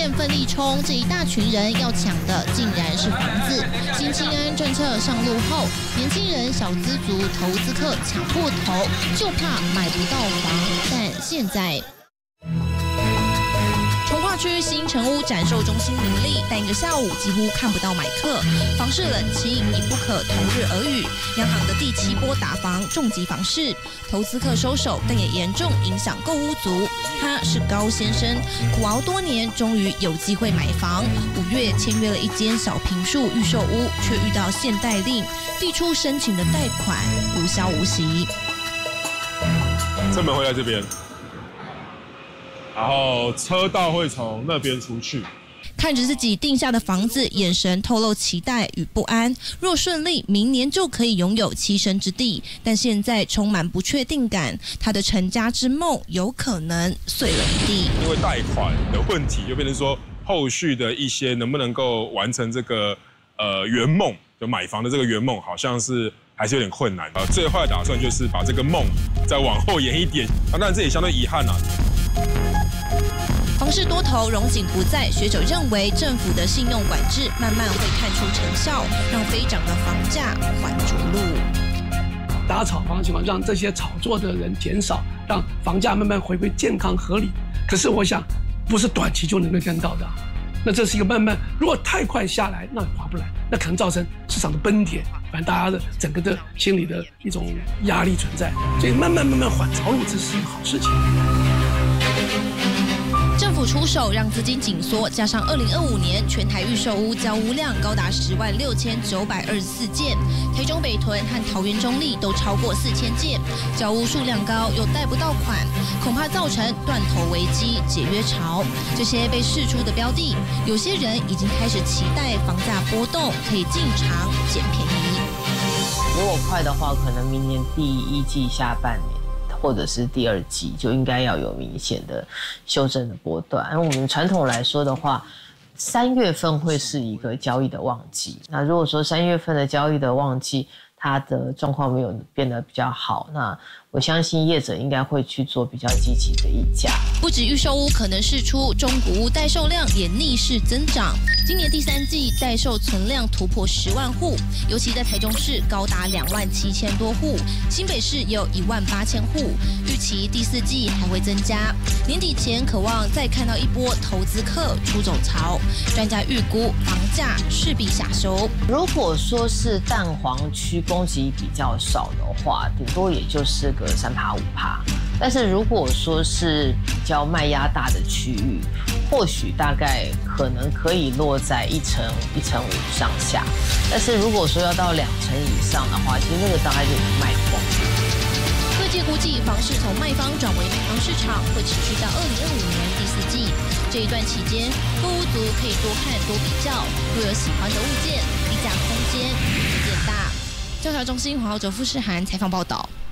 院奋力冲，这一大群人要抢的竟然是房子。新青安政策上路后，年轻人、小资族、投资客抢破头，就怕买不到房。但现在。重划区新成屋展售中心林立，但一个下午几乎看不到买客。房市冷清已不可同日而语。央行的第7波打房重击房市，投资客收手，但也严重影响购屋族。他是高先生，苦熬多年，终于有机会买房。5月签约了一间小坪数预售屋，却遇到限贷令，递出申请的贷款无消无息。 正门会在这边。然后车道会从那边出去， 看着自己定下的房子，眼神透露期待与不安。若顺利，明年就可以拥有栖身之地，但现在充满不确定感，他的成家之梦有可能碎了一地。 因为贷款的问题，就变成说后续的一些能不能够完成这个圆梦，就买房的这个圆梦，好像是还是有点困难。最坏的打算就是把这个梦再往后延一点，当然这也相对遗憾啦。 房市多头荣景不在，学者认为政府的信用管制慢慢会看出成效，让飞涨的房价缓着陆。 打炒房的情况，让这些炒作的人减少，让房价慢慢回归健康合理。可是我想，不是短期就能够看到的。那这是一个慢慢，如果太快下来，那划不来，那可能造成市场的崩跌，反正大家的整个的心理的一种压力存在。所以慢慢缓潮路，这是一个好事情。 政府出手让资金紧缩，加上2025年全台预售屋交屋量高达106924件，台中北屯和桃园中立都超过4000件，交屋数量高又贷不到款，恐怕造成断头危机、解约潮。这些被释出的标的，有些人已经开始期待房价波动可以进场捡便宜。 如果快的话，可能明年第1季下半年。或者是第2季就应该要有明显的修正的波段。而我们传统来说的话，3月份会是一个交易的旺季。那如果说3月份的交易的旺季，它的状况没有变得比较好，那我相信业者应该会去做比较积极的议价。 不止预售屋可能释出，中古屋待售量也逆势增长。今年第3季待售存量突破10万户，尤其在台中市高达27000多户，新北市也有18000户。预期第4季还会增加，年底前渴望再看到一波投资客出走潮。专家预估房价势必下修。 如果说是蛋黄区供给比较少的话，顶多也就是个3%、5%。但是如果说是比较卖压大的区域，或许大概可能可以落在1成、1.5%上下。但是如果说要到2成以上的话，其实那个大概就是卖光。 各界估计，房市从卖方转为买方市场会持续到2025年第4季。这一段期间，购屋族可以多看多比较，若有喜欢的物件，比价空间也更大。调查中心黄浩哲、傅世涵采访报道。